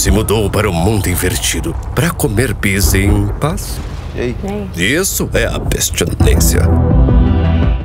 se mudou para o mundo invertido para comer pizza em paz. Ei. Isso é a pestilência.